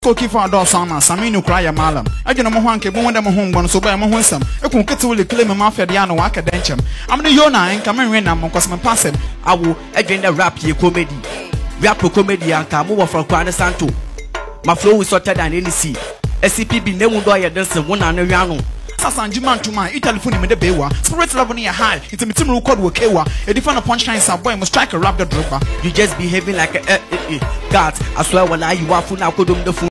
Koki for a door sama, Saminu cry a malam. I don't know one can one them home one so by my home some. I can get to claim a mafia diano waka denchem. I'm the Yona and come in I'm because my passing. I will again the rap ye comedy. Rap comedy and Kamu from Kwana Santo. My flow is sorted than any sea. SCP never do I dance one and a yano. Sasanjiman to my Italy in the Bewa. Spirit level near high. It's a material called Wakewa. A different punchline boy must strike a rap the dropper. You just behaving like a God. I swear when I you are for now could the